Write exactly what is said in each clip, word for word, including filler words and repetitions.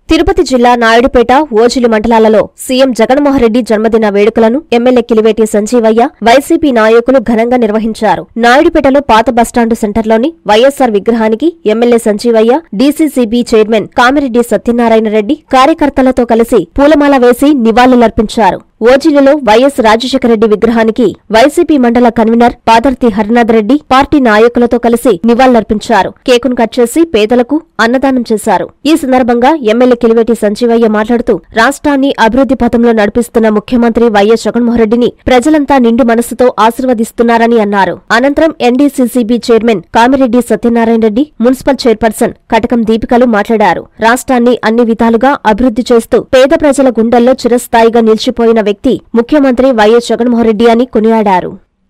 తిరుపతి జిల్లా నాయుడుపేట, ఓజిలి మండలాలలో సీఎం జగన్మోహన్ రెడ్డి జన్మదిన వేడుకలను ఎమ్మెల్యే కిలివేటి సంజీవయ్య, వైసీపీ నాయకులు ఘనంగా నిర్వహించారు. నాయుడుపేటలో పాత బస్టాండు సెంటర్లోని వైఎస్సార్ విగ్రహానికి MLA Sanjeevaiah, DCCB chairman Kamireddy Satyanarayana Reddy కార్యకర్తలతో కలిసి పూలమాల వేసి నివాళులర్పించారు. ఓజిలిలో వైఎస్ రాజశేఖరరెడ్డి విగ్రహానికి వైసీపీ మండల కన్వీనర్ పాదర్తి హరినాథ్ రెడ్డి పార్టీ నాయకులతో కలిసి నివాళులర్పించారు. కేకును కట్ చేసి పేదలకు అన్నదానం చేశారు. ఈ సందర్భంగా ఎమ్మెల్యే కిలివేటి సంజీవయ్య మాట్లాడుతూ రాష్ట్రాన్ని అభివృద్ధి పథంలో నడిపిస్తున్న ముఖ్యమంత్రి వైఎస్ జగన్మోహన్ రెడ్డిని ప్రజలంతా నిండు మనసుతో ఆశీర్వదిస్తున్నారని అన్నారు. అనంతరం NDCCB chairman Kamireddy Satyanarayana Reddy, municipal chairperson Katakam దీపికలు మాట్లాడారు. రాష్ట్రాన్ని అన్ని విధాలుగా అభివృద్ధి చేస్తూ పేద ప్రజల గుండెల్లో చిరస్థాయిగా నిలిచిపోయిన వ్యక్తి ముఖ్యమంత్రి వైఎస్ జగన్మోహన్ రెడ్డి అని కొనియాడారు.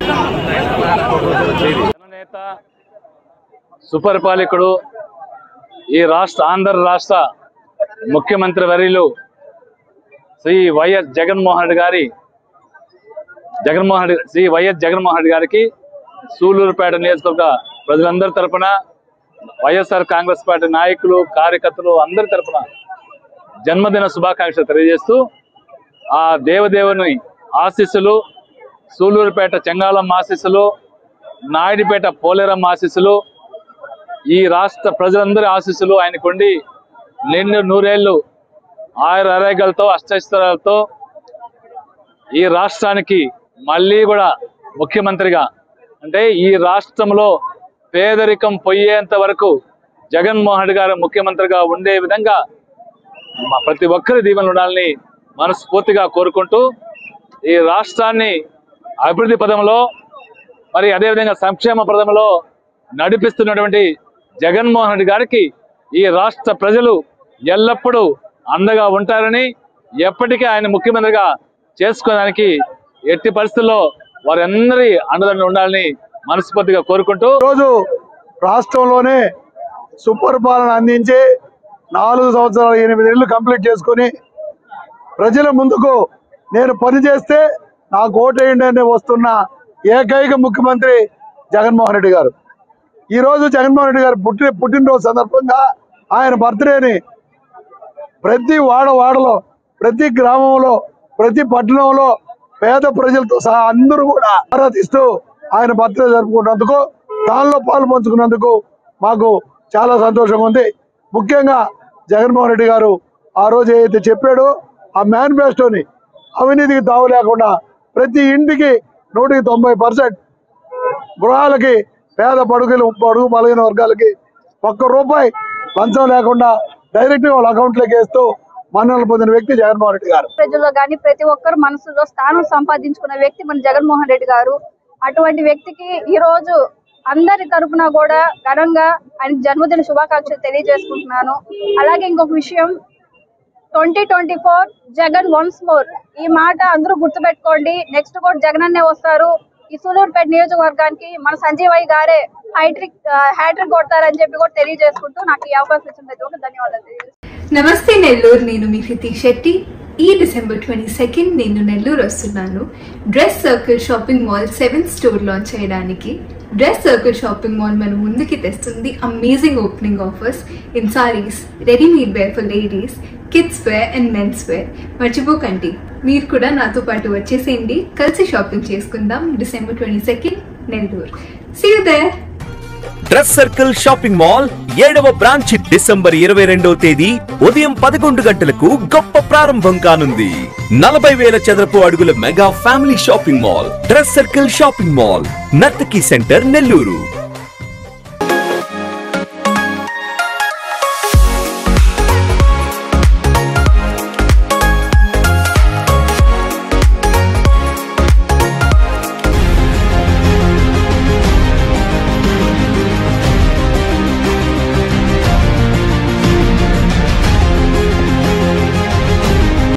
సుపరిపాలకుడు, ఈ రాష్ట్ర ఆంధ్ర రాష్ట్ర ముఖ్యమంత్రి వర్యులు శ్రీ వైఎస్ జగన్మోహన్ రెడ్డి గారి జగన్మోహన్ శ్రీ వైఎస్ జగన్మోహన్ రెడ్డి గారికి సూలూరుపేట నియోజకవర్గ ప్రజలందరి తరపున, వైఎస్ఆర్ కాంగ్రెస్ పార్టీ నాయకులు, కార్యకర్తలు అందరి తరపున జన్మదిన శుభాకాంక్షలు తెలియజేస్తూ ఆ దేవదేవుని ఆశీస్సులు, సూలూరుపేట చెంగాళమ్మ ఆశీస్సులు, నాయుడుపేట పోలేరమ్మ ఆశీస్సులు, ఈ రాష్ట్ర ప్రజలందరి ఆశీస్సులు ఆయనకుండి నిండు నూరేళ్లు ఆయుర ఆరోగ్యాలతో అష్టైశ్వర్యాలతో ఈ రాష్ట్రానికి మళ్ళీ కూడా ముఖ్యమంత్రిగా, అంటే ఈ రాష్ట్రంలో పేదరికం పోయేంత వరకు జగన్మోహన్ రెడ్డి గారు ముఖ్యమంత్రిగా ఉండే విధంగా ప్రతి ఒక్కరి దీవెనలు ఉండాలని మనస్ఫూర్తిగా కోరుకుంటూ ఈ రాష్ట్రాన్ని అభివృద్ధి పదంలో మరి అదేవిధంగా సంక్షేమ పదంలో నడిపిస్తున్నటువంటి జగన్మోహన్ రెడ్డి గారికి ఈ రాష్ట్ర ప్రజలు ఎల్లప్పుడూ అండగా ఉంటారని, ఎప్పటికీ ఆయన ముఖ్యమంత్రిగా చేసుకోవడానికి ఎట్టి పరిస్థితుల్లో వారందరి అండదండలు ఉండాలని మనస్ఫూర్తిగా కోరుకుంటూ రోజు రాష్ట్రంలోనే సుపరిపాలన అందించి నాలుగు సంవత్సరాలు ఎనిమిది ఏళ్ళు కంప్లీట్ చేసుకుని ప్రజల ముందుకు నేను పనిచేస్తే నాకు ఓటేయండి అని వస్తున్న ఏకైక ముఖ్యమంత్రి జగన్మోహన్ రెడ్డి గారు. ఈరోజు జగన్మోహన్ రెడ్డి గారు పుట్టిన పుట్టినరోజు సందర్భంగా ఆయన బర్త్డేని ప్రతి వాడ వాడలో, ప్రతి గ్రామంలో, ప్రతి పట్టణంలో పేద ప్రజలతో సహా అందరూ కూడా ఆరాధిస్తూ ఆయన బర్త్డే జరుపుకున్నందుకు, దానిలో పాలు పంచుకున్నందుకు మాకు చాలా సంతోషంగా ఉంది. ముఖ్యంగా జగన్మోహన్ రెడ్డి గారు ఆ రోజు ఏదైతే చెప్పాడో ఆ మేనిఫెస్టోని అవినీతికి తావు లేకుండా ప్రతి ఇంటికి నూటికి తొంభై పర్సెంట్ గృహాలకి, పేద పడుగులు పడుగు బలగిన వర్గాలకి ఒక్క రూపాయి లంచం లేకుండా డైరెక్ట్ వాళ్ళ అకౌంట్లోకి వేస్తూ మన్ననలు పొందిన వ్యక్తి జగన్మోహన్ రెడ్డి గారు. ప్రజల్లో కానీ ప్రతి ఒక్కరు మనసులో స్థానం సంపాదించుకున్న వ్యక్తి మన జగన్మోహన్ రెడ్డి గారు. అటువంటి వ్యక్తికి ఈ రోజు అందరి తరఫున కూడా ఘనంగా ఆయన జన్మదిన శుభాకాంక్షలు తెలియజేసుకుంటున్నాను. అలాగే ఇంకొక విషయం, twenty twenty four Jagan once more, ఈ మాట అందరూ గుర్తుపెట్టుకోండి. నెక్స్ట్ కూడా జగన్ అన్నే వస్తారు. ఈ సూలూరుపేట నియోజకవర్గానికి మన సంజీవయ్య గారే హైట్రిక్ హ్యాట్రిక్ కొడతారని చెప్పి కూడా తెలియజేసుకుంటూ నాకు ఈ అవకాశం ఇచ్చిన ధన్యవాదాలు. నమస్తే నెల్లూరు, నేను మీ హృతిక్ శెట్టి. ఈ డిసెంబర్ ట్వంటీ సెకండ్ నేను నెల్లూరు వస్తున్నాను. Dress circle shopping mall seventh store launch చేయడానికి. డ్రెస్ సర్కిల్ షాపింగ్ మాల్ మన ముందుకి తెస్తుంది amazing opening offers in sarees, readymade wear for ladies, kids wear and men's wear. మర్చిపోకండి, మీరు కూడా నాతో పాటు వచ్చేసేయండి. కలిసి షాపింగ్ చేసుకుందాం. December twenty second Nellore. See you there. Dress circle shopping mall ఏడవ బ్రాంచ్ డిసెంబర్ ఇరవై రెండవ తేదీ ఉదయం పదకొండు గంటలకు గొప్ప ప్రారంభం కానుంది. నలభై వేల చదరపు అడుగుల mega family shopping mall dress circle shopping mall, Nartaki centre, Nellore.